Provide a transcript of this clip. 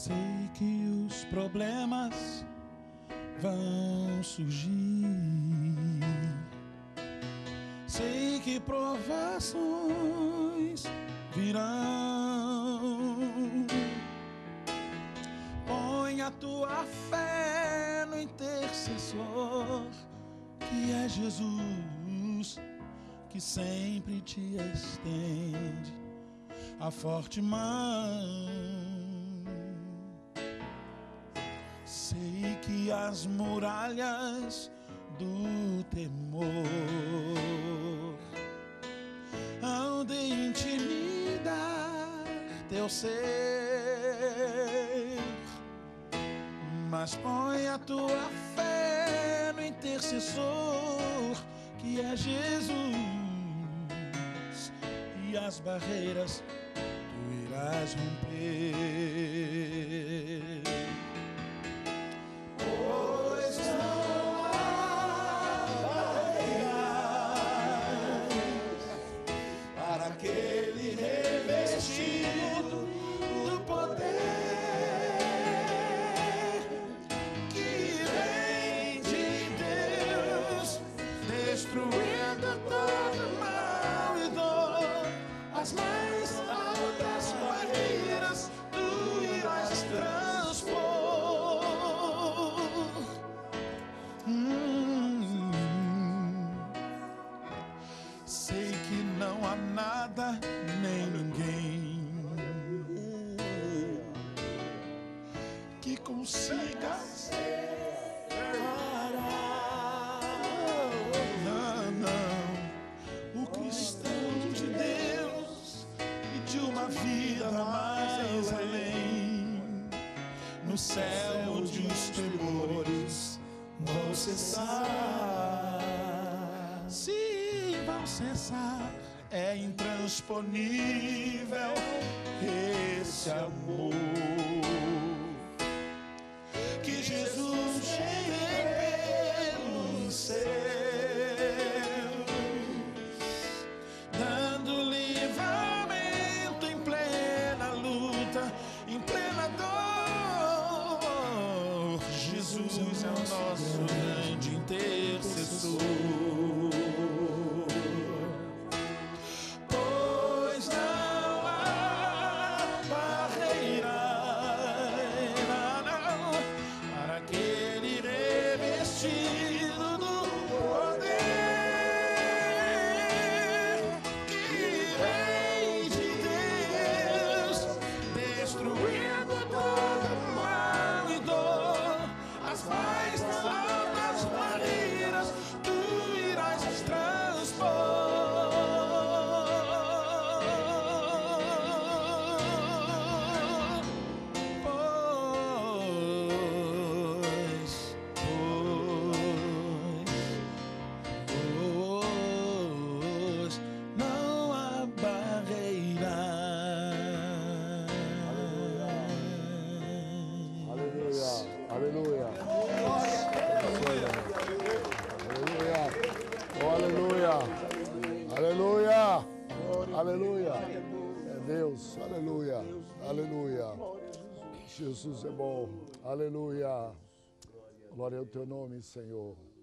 Sei que os problemas vão surgir, sei que provações virão. Põe a tua fé no intercessor, que é Jesus, que sempre te estende a forte mão. Sei que as muralhas do temor hão de intimidar teu ser, mas põe a tua fé no intercessor, que é Jesus, e as barreiras tu irás romper. Pois não há barreiras para aquele revestido do poder que vem de Deus, destruindo todo mal e dor. As mais altas barreiras tu irás transpor. Sei que não há nada nem ninguém que consiga parar. Não, o cristão de Deus e de uma vida mais além, no céu onde os temores vão cessar. Se vão cessar, é intransponível esse amor que Jesus tem pelos seus, dando livramento em plena luta, em plena dor. Jesus é o nosso grande intercessor. Pois não há barreira para aquele revestido do poder que vem de Deus, destruindo todo mal e dor. As mais altas barreiras tu irás transpor. Pois não há barreira. Aleluia. Aleluia. Aleluia. Aleluia. É Deus. Aleluia. Aleluia. Jesus é bom. Aleluia. Glória ao teu nome, Senhor.